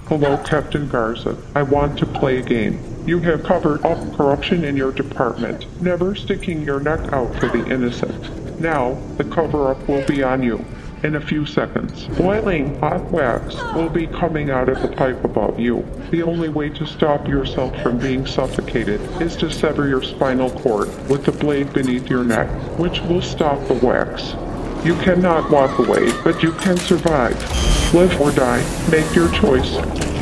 Hello, Captain Garza. I want to play a game. You have covered up corruption in your department, never sticking your neck out for the innocent. Now, the cover-up will be on you. In a few seconds, boiling hot wax will be coming out of the pipe above you. The only way to stop yourself from being suffocated is to sever your spinal cord with the blade beneath your neck, which will stop the wax. You cannot walk away, but you can survive. Live or die, make your choice.